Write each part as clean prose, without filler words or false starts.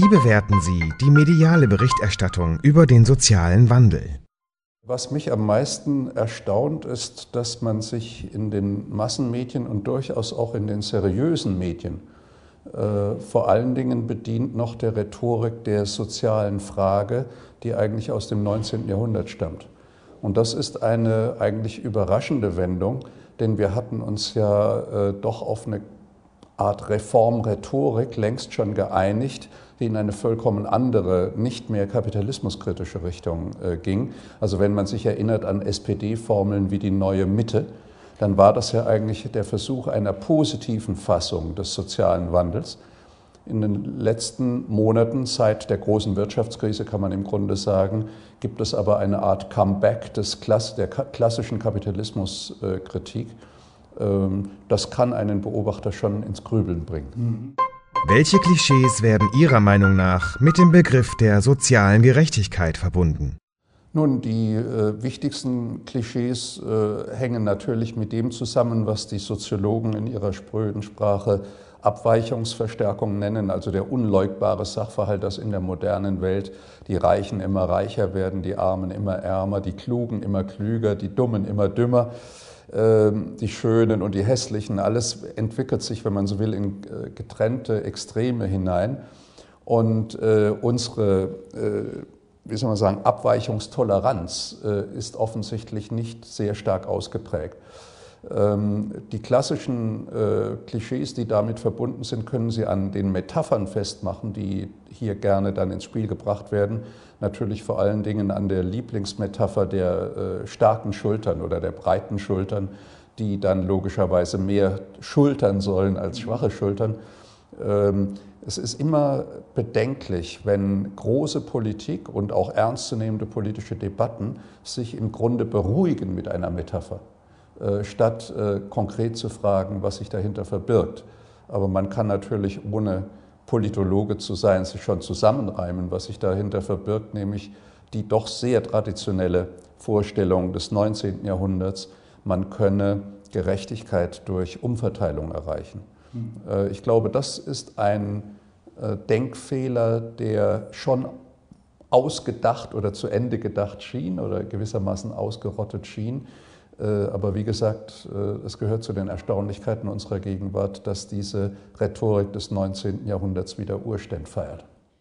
Wie bewerten Sie die mediale Berichterstattung über den sozialen Wandel? Was mich am meisten erstaunt, ist, dass man sich in den Massenmedien und durchaus auch in den seriösen Medien vor allen Dingen bedient noch der Rhetorik der sozialen Frage, die eigentlich aus dem 19. Jahrhundert stammt. Und das ist eine eigentlich überraschende Wendung, denn wir hatten uns ja doch auf eine Art Reformrhetorik längst schon geeinigt, die in eine vollkommen andere, nicht mehr kapitalismuskritische Richtung ging. Also wenn man sich erinnert an SPD-Formeln wie die neue Mitte, dann war das ja eigentlich der Versuch einer positiven Fassung des sozialen Wandels. In den letzten Monaten, seit der großen Wirtschaftskrise kann man im Grunde sagen, gibt es aber eine Art Comeback der klassischen Kapitalismuskritik. Das kann einen Beobachter schon ins Grübeln bringen. Welche Klischees werden Ihrer Meinung nach mit dem Begriff der sozialen Gerechtigkeit verbunden? Nun, die wichtigsten Klischees hängen natürlich mit dem zusammen, was die Soziologen in ihrer spröden Sprache Abweichungsverstärkung nennen, also der unleugbare Sachverhalt, dass in der modernen Welt die Reichen immer reicher werden, die Armen immer ärmer, die Klugen immer klüger, die Dummen immer dümmer, die Schönen und die Hässlichen, alles entwickelt sich, wenn man so will, in getrennte Extreme hinein. Und unsere wie soll man sagen, Abweichungstoleranz ist offensichtlich nicht sehr stark ausgeprägt. Die klassischen Klischees, die damit verbunden sind, können Sie an den Metaphern festmachen, die hier gerne dann ins Spiel gebracht werden. Natürlich vor allen Dingen an der Lieblingsmetapher der starken Schultern oder der breiten Schultern, die dann logischerweise mehr schultern sollen als schwache Schultern. Es ist immer bedenklich, wenn große Politik und auch ernstzunehmende politische Debatten sich im Grunde beruhigen mit einer Metapher, statt konkret zu fragen, was sich dahinter verbirgt. Aber man kann natürlich, ohne Politologe zu sein, sich schon zusammenreimen, was sich dahinter verbirgt, nämlich die doch sehr traditionelle Vorstellung des 19. Jahrhunderts, man könne Gerechtigkeit durch Umverteilung erreichen. Ich glaube, das ist ein Denkfehler, der schon ausgedacht oder zu Ende gedacht schien oder gewissermaßen ausgerottet schien. Aber wie gesagt, es gehört zu den Erstaunlichkeiten unserer Gegenwart, dass diese Rhetorik des 19. Jahrhunderts wieder Urständ feiert.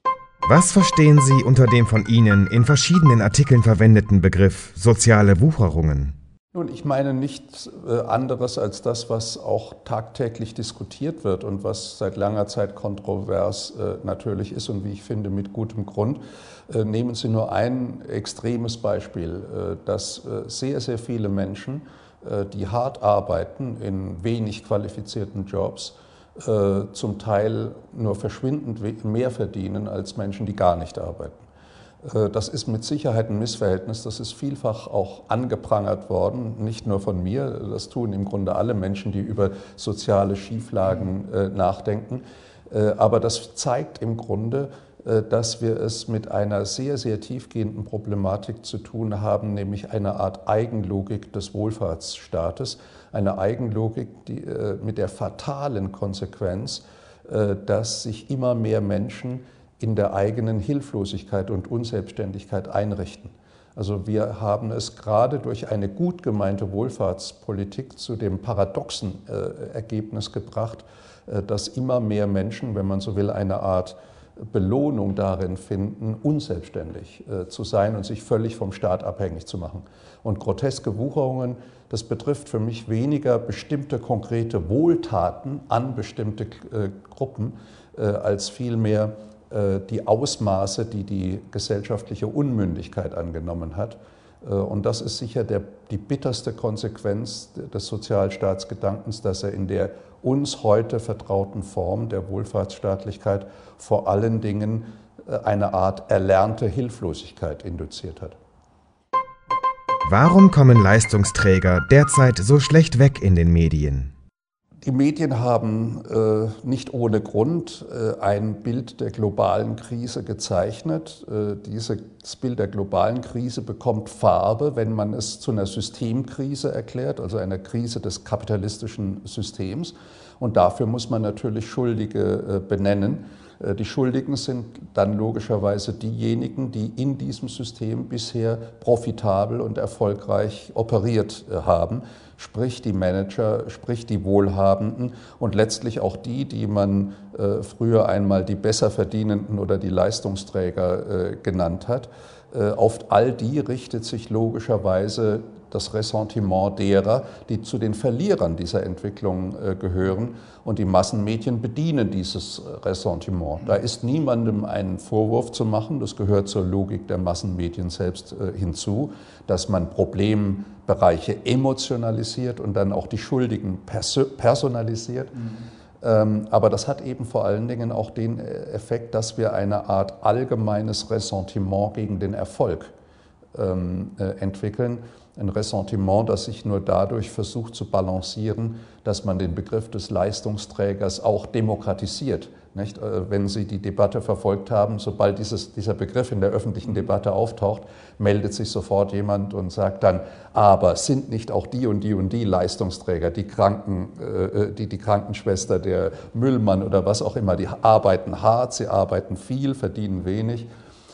Was verstehen Sie unter dem von Ihnen in verschiedenen Artikeln verwendeten Begriff soziale Wucherungen? Nun, ich meine nichts anderes als das, was auch tagtäglich diskutiert wird und was seit langer Zeit kontrovers natürlich ist und wie ich finde mit gutem Grund. Nehmen Sie nur ein extremes Beispiel, dass sehr, sehr viele Menschen, die hart arbeiten in wenig qualifizierten Jobs, zum Teil nur verschwindend mehr verdienen als Menschen, die gar nicht arbeiten. Das ist mit Sicherheit ein Missverhältnis, das ist vielfach auch angeprangert worden, nicht nur von mir, das tun im Grunde alle Menschen, die über soziale Schieflagen nachdenken. Aber das zeigt im Grunde, dass wir es mit einer sehr, sehr tiefgehenden Problematik zu tun haben, nämlich eine Art Eigenlogik des Wohlfahrtsstaates, eine Eigenlogik mit der fatalen Konsequenz, dass sich immer mehr Menschen in der eigenen Hilflosigkeit und Unselbstständigkeit einrichten. Also wir haben es gerade durch eine gut gemeinte Wohlfahrtspolitik zu dem paradoxen Ergebnis gebracht, dass immer mehr Menschen, wenn man so will, eine Art Belohnung darin finden, unselbstständig zu sein und sich völlig vom Staat abhängig zu machen. Und groteske Wucherungen, das betrifft für mich weniger bestimmte konkrete Wohltaten an bestimmte Gruppen, als vielmehr die Ausmaße, die die gesellschaftliche Unmündigkeit angenommen hat. Und das ist sicher die bitterste Konsequenz des Sozialstaatsgedankens, dass er in der uns heute vertrauten Form der Wohlfahrtsstaatlichkeit vor allen Dingen eine Art erlernte Hilflosigkeit induziert hat. Warum kommen Leistungsträger derzeit so schlecht weg in den Medien? Die Medien haben nicht ohne Grund ein Bild der globalen Krise gezeichnet. Dieses Bild der globalen Krise bekommt Farbe, wenn man es zu einer Systemkrise erklärt, also einer Krise des kapitalistischen Systems. Und dafür muss man natürlich Schuldige benennen. Die Schuldigen sind dann logischerweise diejenigen, die in diesem System bisher profitabel und erfolgreich operiert haben, sprich die Manager, sprich die Wohlhabenden und letztlich auch die man früher einmal die Besserverdienenden oder die Leistungsträger genannt hat. Auf all die richtet sich logischerweise das Ressentiment derer, die zu den Verlierern dieser Entwicklung gehören. Und die Massenmedien bedienen dieses Ressentiment. Da ist niemandem einen Vorwurf zu machen, das gehört zur Logik der Massenmedien selbst hinzu, dass man Problembereiche emotionalisiert und dann auch die Schuldigen personalisiert. Aber das hat eben vor allen Dingen auch den Effekt, dass wir eine Art allgemeines Ressentiment gegen den Erfolg entwickeln. Ein Ressentiment, das sich nur dadurch versucht zu balancieren, dass man den Begriff des Leistungsträgers auch demokratisiert. Nicht? Wenn Sie die Debatte verfolgt haben, sobald dieser Begriff in der öffentlichen Debatte auftaucht, meldet sich sofort jemand und sagt dann, aber sind nicht auch die und die und die Leistungsträger, die Krankenschwester, der Müllmann oder was auch immer, die arbeiten hart, sie arbeiten viel, verdienen wenig.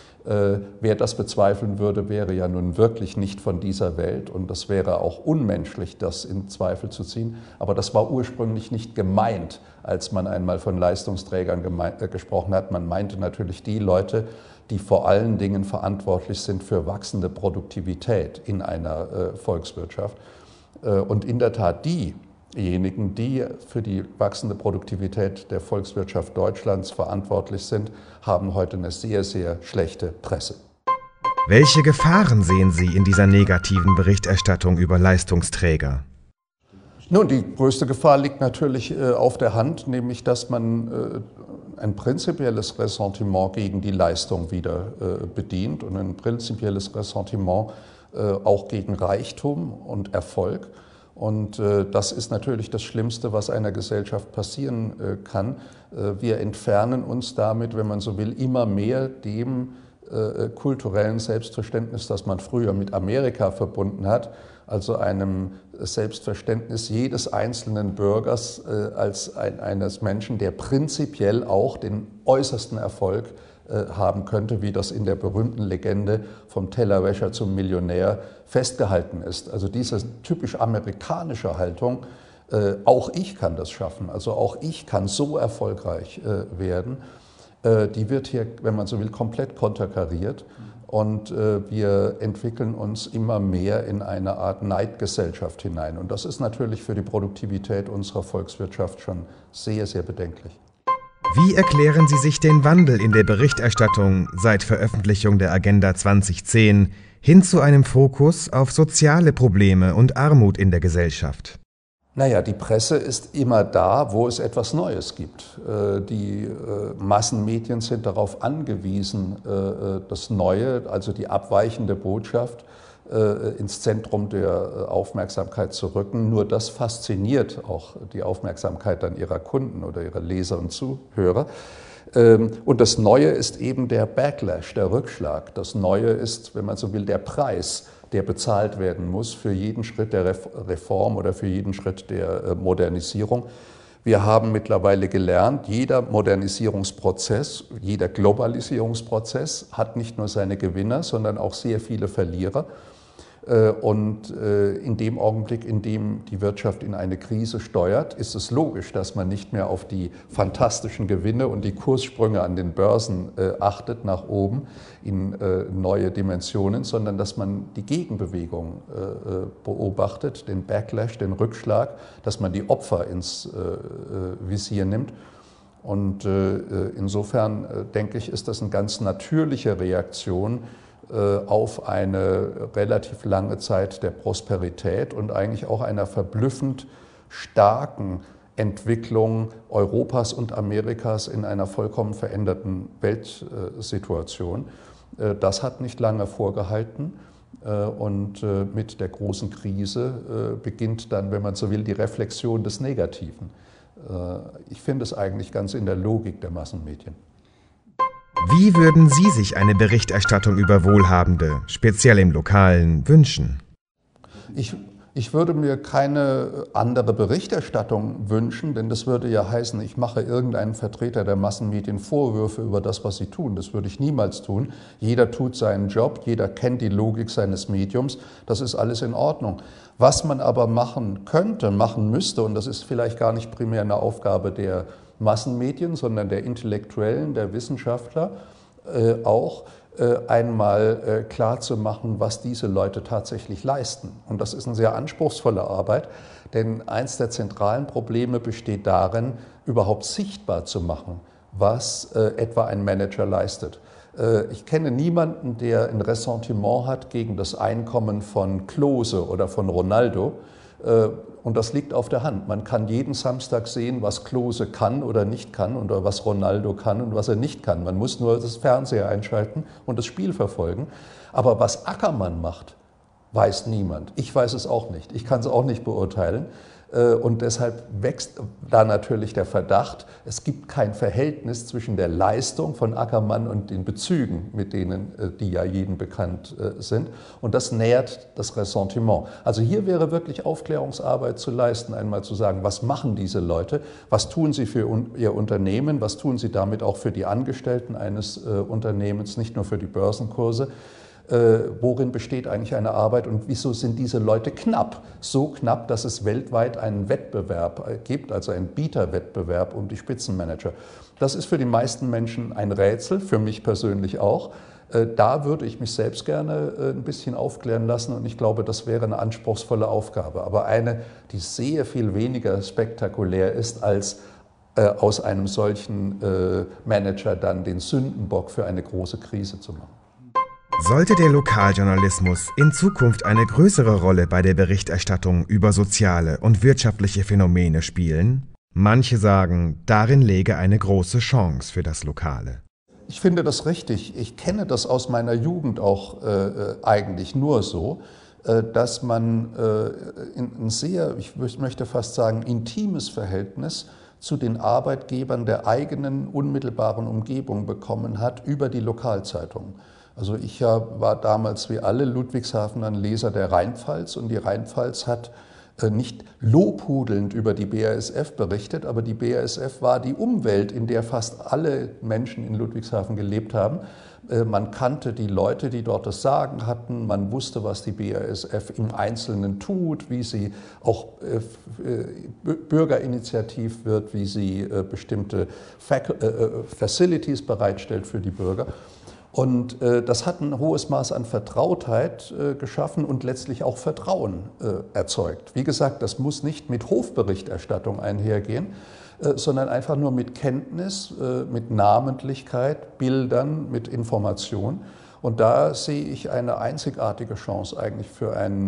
Wer das bezweifeln würde, wäre ja nun wirklich nicht von dieser Welt und das wäre auch unmenschlich, das in Zweifel zu ziehen. Aber das war ursprünglich nicht gemeint, als man einmal von Leistungsträgern gesprochen hat. Man meinte natürlich die Leute, die vor allen Dingen verantwortlich sind für wachsende Produktivität in einer Volkswirtschaft. Und in der Tat diejenigen, die für die wachsende Produktivität der Volkswirtschaft Deutschlands verantwortlich sind, haben heute eine sehr, sehr schlechte Presse. Welche Gefahren sehen Sie in dieser negativen Berichterstattung über Leistungsträger? Nun, die größte Gefahr liegt natürlich auf der Hand, nämlich dass man ein prinzipielles Ressentiment gegen die Leistung wieder bedient und ein prinzipielles Ressentiment auch gegen Reichtum und Erfolg. Und das ist natürlich das Schlimmste, was einer Gesellschaft passieren kann. Wir entfernen uns damit, wenn man so will, immer mehr dem kulturellen Selbstverständnis, das man früher mit Amerika verbunden hat, also einem Selbstverständnis jedes einzelnen Bürgers als eines Menschen, der prinzipiell auch den äußersten Erfolg haben könnte, wie das in der berühmten Legende vom Tellerwäscher zum Millionär festgehalten ist. Also diese typisch amerikanische Haltung, auch ich kann das schaffen, also auch ich kann so erfolgreich werden, die wird hier, wenn man so will, komplett konterkariert und wir entwickeln uns immer mehr in eine Art Neidgesellschaft hinein. Und das ist natürlich für die Produktivität unserer Volkswirtschaft schon sehr, sehr bedenklich. Wie erklären Sie sich den Wandel in der Berichterstattung seit Veröffentlichung der Agenda 2010 hin zu einem Fokus auf soziale Probleme und Armut in der Gesellschaft? Naja, die Presse ist immer da, wo es etwas Neues gibt. Die Massenmedien sind darauf angewiesen, das Neue, also die abweichende Botschaft, ins Zentrum der Aufmerksamkeit zu rücken. Nur das fasziniert auch die Aufmerksamkeit dann ihrer Kunden oder ihrer Leser und Zuhörer. Und das Neue ist eben der Backlash, der Rückschlag. Das Neue ist, wenn man so will, der Preis, der bezahlt werden muss für jeden Schritt der Reform oder für jeden Schritt der Modernisierung. Wir haben mittlerweile gelernt, jeder Modernisierungsprozess, jeder Globalisierungsprozess hat nicht nur seine Gewinner, sondern auch sehr viele Verlierer. Und in dem Augenblick, in dem die Wirtschaft in eine Krise steuert, ist es logisch, dass man nicht mehr auf die fantastischen Gewinne und die Kurssprünge an den Börsen achtet nach oben in neue Dimensionen, sondern dass man die Gegenbewegung beobachtet, den Backlash, den Rückschlag, dass man die Opfer ins Visier nimmt. Und insofern denke ich, ist das eine ganz natürliche Reaktion auf eine relativ lange Zeit der Prosperität und eigentlich auch einer verblüffend starken Entwicklung Europas und Amerikas in einer vollkommen veränderten Weltsituation. Das hat nicht lange vorgehalten und mit der großen Krise beginnt dann, wenn man so will, die Reflexion des Negativen. Ich finde es eigentlich ganz in der Logik der Massenmedien. Wie würden Sie sich eine Berichterstattung über Wohlhabende, speziell im Lokalen, wünschen? Ich würde mir keine andere Berichterstattung wünschen, denn das würde ja heißen, ich mache irgendeinen Vertreter der Massenmedien Vorwürfe über das, was sie tun. Das würde ich niemals tun. Jeder tut seinen Job, jeder kennt die Logik seines Mediums. Das ist alles in Ordnung. Was man aber machen könnte, machen müsste, und das ist vielleicht gar nicht primär eine Aufgabe der Massenmedien, sondern der Intellektuellen, der Wissenschaftler auch, einmal klar zu machen, was diese Leute tatsächlich leisten. Und das ist eine sehr anspruchsvolle Arbeit, denn eins der zentralen Probleme besteht darin, überhaupt sichtbar zu machen, was etwa ein Manager leistet. Ich kenne niemanden, der ein Ressentiment hat gegen das Einkommen von Klose oder von Ronaldo. Und das liegt auf der Hand. Man kann jeden Samstag sehen, was Klose kann oder nicht kann oder was Ronaldo kann und was er nicht kann. Man muss nur das Fernseher einschalten und das Spiel verfolgen. Aber was Ackermann macht, weiß niemand. Ich weiß es auch nicht. Ich kann es auch nicht beurteilen. Und deshalb wächst da natürlich der Verdacht, es gibt kein Verhältnis zwischen der Leistung von Ackermann und den Bezügen, mit denen die ja jedem bekannt sind. Und das nährt das Ressentiment. Also hier wäre wirklich Aufklärungsarbeit zu leisten, einmal zu sagen, was machen diese Leute, was tun sie für ihr Unternehmen, was tun sie damit auch für die Angestellten eines Unternehmens, nicht nur für die Börsenkurse. Worin besteht eigentlich eine Arbeit und wieso sind diese Leute knapp? So knapp, dass es weltweit einen Wettbewerb gibt, also einen Bieterwettbewerb um die Spitzenmanager. Das ist für die meisten Menschen ein Rätsel, für mich persönlich auch. Da würde ich mich selbst gerne ein bisschen aufklären lassen und ich glaube, das wäre eine anspruchsvolle Aufgabe, aber eine, die sehr viel weniger spektakulär ist, als aus einem solchen Manager dann den Sündenbock für eine große Krise zu machen. Sollte der Lokaljournalismus in Zukunft eine größere Rolle bei der Berichterstattung über soziale und wirtschaftliche Phänomene spielen? Manche sagen, darin läge eine große Chance für das Lokale. Ich finde das richtig. Ich kenne das aus meiner Jugend auch eigentlich nur so, dass man ein sehr, ich möchte fast sagen, intimes Verhältnis zu den Arbeitgebern der eigenen unmittelbaren Umgebung bekommen hat über die Lokalzeitungen. Also ich war damals wie alle Ludwigshafener ein Leser der Rheinpfalz und die Rheinpfalz hat nicht lobhudelnd über die BASF berichtet, aber die BASF war die Umwelt, in der fast alle Menschen in Ludwigshafen gelebt haben. Man kannte die Leute, die dort das Sagen hatten, man wusste, was die BASF im Einzelnen tut, wie sie auch bürgerinitiativ wird, wie sie bestimmte Facilities bereitstellt für die Bürger. Und das hat ein hohes Maß an Vertrautheit geschaffen und letztlich auch Vertrauen erzeugt. Wie gesagt, das muss nicht mit Hofberichterstattung einhergehen, sondern einfach nur mit Kenntnis, mit Namentlichkeit, Bildern, mit Information. Und da sehe ich eine einzigartige Chance eigentlich für ein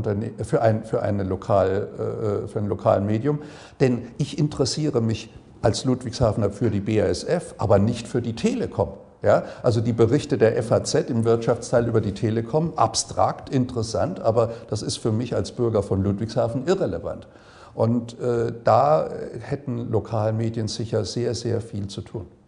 Lokalmedium. Denn ich interessiere mich als Ludwigshafener für die BASF, aber nicht für die Telekom. Ja, also die Berichte der FAZ im Wirtschaftsteil über die Telekom, abstrakt, interessant, aber das ist für mich als Bürger von Ludwigshafen irrelevant. Und da hätten Lokalmedien sicher sehr, sehr viel zu tun.